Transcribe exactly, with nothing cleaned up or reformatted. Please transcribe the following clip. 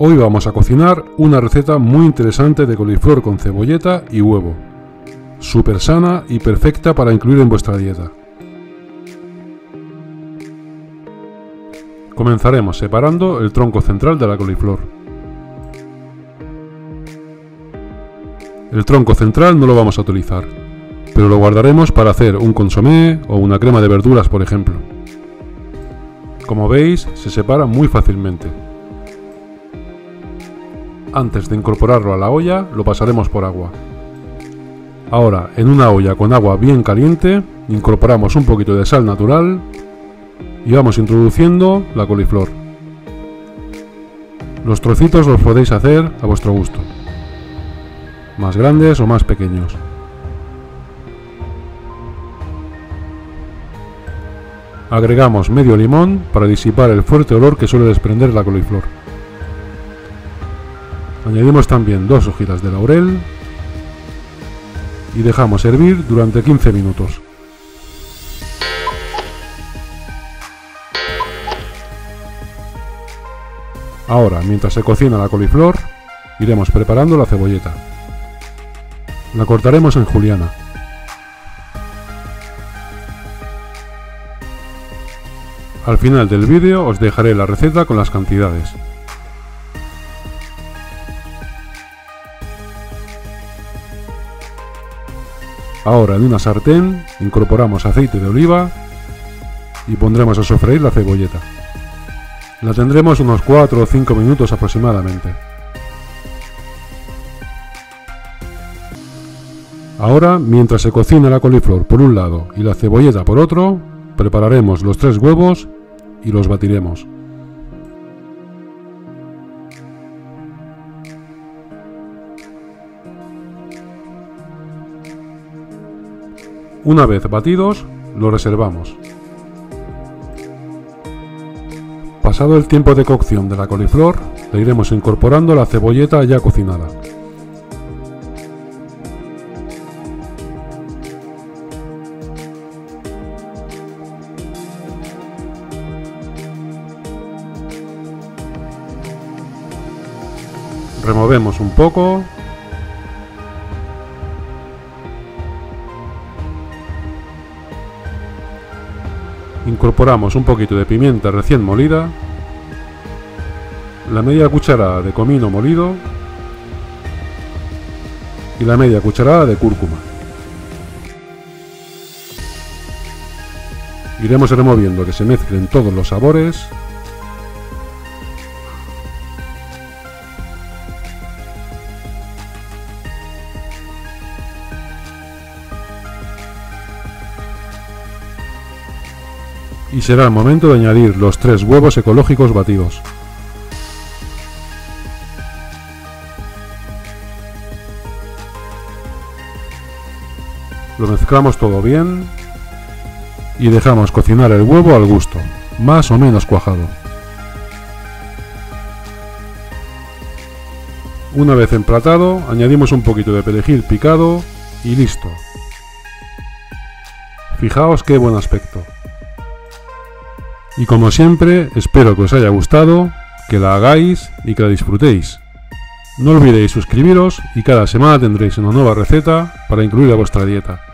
Hoy vamos a cocinar una receta muy interesante de coliflor con cebolleta y huevo. Súper sana y perfecta para incluir en vuestra dieta. Comenzaremos separando el tronco central de la coliflor. El tronco central no lo vamos a utilizar, pero lo guardaremos para hacer un consomé o una crema de verduras, por ejemplo. Como veis, se separa muy fácilmente. Antes de incorporarlo a la olla, lo pasaremos por agua. Ahora, en una olla con agua bien caliente, incorporamos un poquito de sal natural y vamos introduciendo la coliflor. Los trocitos los podéis hacer a vuestro gusto, más grandes o más pequeños. Agregamos medio limón para disipar el fuerte olor que suele desprender la coliflor. Añadimos también dos hojitas de laurel y dejamos hervir durante quince minutos. Ahora, mientras se cocina la coliflor, iremos preparando la cebolleta. La cortaremos en juliana. Al final del vídeo os dejaré la receta con las cantidades. Ahora en una sartén incorporamos aceite de oliva y pondremos a sofreír la cebolleta. La tendremos unos cuatro o cinco minutos aproximadamente. Ahora, mientras se cocina la coliflor por un lado y la cebolleta por otro, prepararemos los tres huevos y los batiremos. Una vez batidos, los reservamos. Pasado el tiempo de cocción de la coliflor, le iremos incorporando la cebolleta ya cocinada. Removemos un poco. Incorporamos un poquito de pimienta recién molida, la media cucharada de comino molido y la media cucharada de cúrcuma. Iremos removiendo que se mezclen todos los sabores. Y será el momento de añadir los tres huevos ecológicos batidos. Lo mezclamos todo bien y dejamos cocinar el huevo al gusto, más o menos cuajado. Una vez emplatado, añadimos un poquito de perejil picado y listo. Fijaos qué buen aspecto. Y como siempre, espero que os haya gustado, que la hagáis y que la disfrutéis. No olvidéis suscribiros y cada semana tendréis una nueva receta para incluir a vuestra dieta.